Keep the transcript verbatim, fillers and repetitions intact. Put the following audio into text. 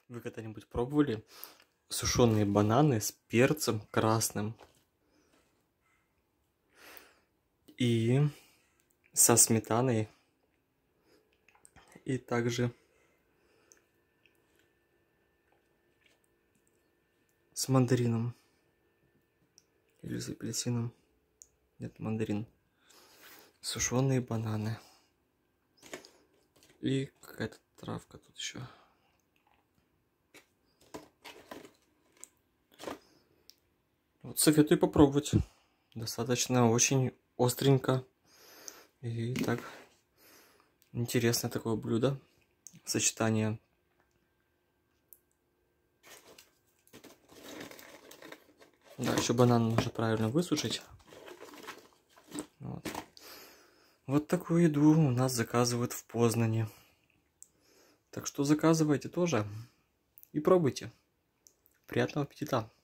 Вы когда-нибудь пробовали сушеные бананы с перцем красным и со сметаной, и также с мандарином или с апельсином? Нет, мандарин. Сушеные бананы и какая-то травка тут еще. Вот советую попробовать. Достаточно очень остренько. И так интересное такое блюдо. Сочетание. Да, еще банан нужно правильно высушить. Вот. Вот такую еду у нас заказывают в Познани. Так что заказывайте тоже и пробуйте. Приятного аппетита!